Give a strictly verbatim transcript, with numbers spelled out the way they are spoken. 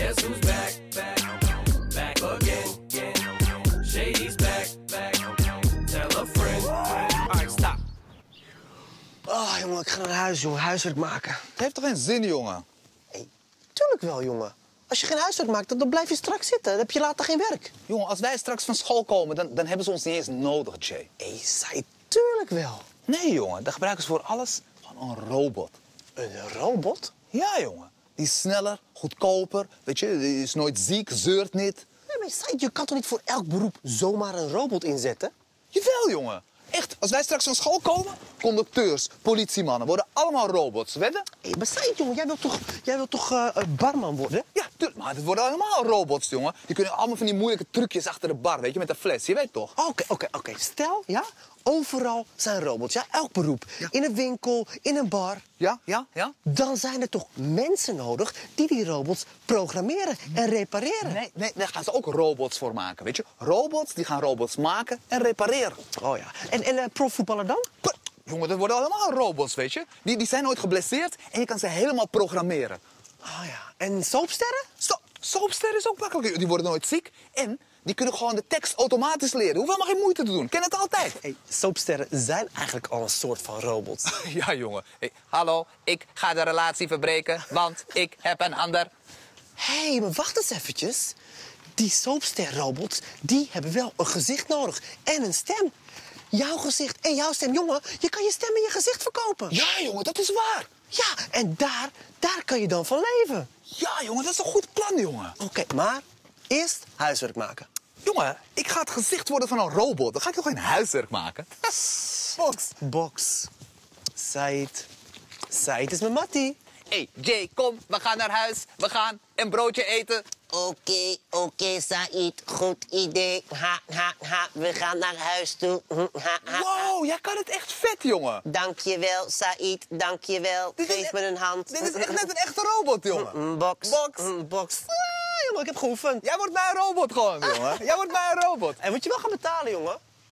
Guess who's back, back, back again, again. Shady's back, back. Tell a friend. Alright, stop. Oh, jongen, ik ga naar huis, jongen. Huiswerk maken. Het heeft toch geen zin, jongen? Hey, tuurlijk wel, jongen. Als je geen huiswerk maakt, dan, dan blijf je straks zitten. Dan heb je later geen werk. Jongen, als wij straks van school komen, dan, dan hebben ze ons niet eens nodig, Jay. Hé, hey, zei tuurlijk wel. Nee, jongen, dan gebruiken ze voor alles gewoon een robot. Een robot? Ja, jongen. Die is sneller, goedkoper, weet je, die is nooit ziek, zeurt niet. Nee, maar zei, je kan toch niet voor elk beroep zomaar een robot inzetten? Jawel, jongen. Echt, als wij straks van school komen, conducteurs, politiemannen, worden allemaal robots, wedden? Hé, hey, maar zei jongen, jij wilt toch, jij wilt toch uh, barman worden? Ja, tuurlijk, maar het worden allemaal robots, jongen. Die kunnen allemaal van die moeilijke trucjes achter de bar, weet je, met een fles, je weet toch? Oké, oké, oké. Stel, ja, overal zijn robots, ja, elk beroep. Ja. In een winkel, in een bar. Ja, ja, ja? Dan zijn er toch mensen nodig die die robots programmeren en repareren? Nee, nee, daar gaan ze ook robots voor maken, weet je. Robots, die gaan robots maken en repareren. Oh ja. En, en uh, profvoetballer dan? But, jongen, dat worden allemaal robots, weet je. Die, die zijn nooit geblesseerd en je kan ze helemaal programmeren. Oh ja. En soapsterren? Zo, soapsterren is ook makkelijk. Die worden nooit ziek en die kunnen gewoon de tekst automatisch leren. Hoeveel mag geen moeite te doen? Ken het altijd. Hey, soapsterren zijn eigenlijk al een soort van robots. Ja, jongen. Hey, hallo, ik ga de relatie verbreken, want ik heb een ander. Hé, hey, maar wacht eens eventjes. Die soapsterrobots, die hebben wel een gezicht nodig en een stem. Jouw gezicht en jouw stem, jongen, je kan je stem en je gezicht verkopen. Ja, jongen, dat is waar. Ja, en daar, daar kan je dan van leven. Ja, jongen, dat is een goed plan, jongen. Oké, okay, maar eerst huiswerk maken. Jongen, ik ga het gezicht worden van een robot. Dan ga ik toch geen huiswerk maken? Box. Box. Said. Said is mijn mattie. Hé, hey, Jay, kom, we gaan naar huis. We gaan een broodje eten. Oké, okay, oké, okay, Said. Goed idee. Ha, ha, ha. We gaan naar huis toe. Ha, ha, ha. Wow, jij kan het echt vet, jongen. Dankjewel, Said. Dankjewel. Dit Geef echt, me een hand. Dit is echt net een echte robot, jongen. Box. Box. Box. Ah, jongen, ik heb geoefend. Jij wordt bij een robot gewoon, jongen. Jij wordt bij een robot. En moet je wel gaan betalen, jongen.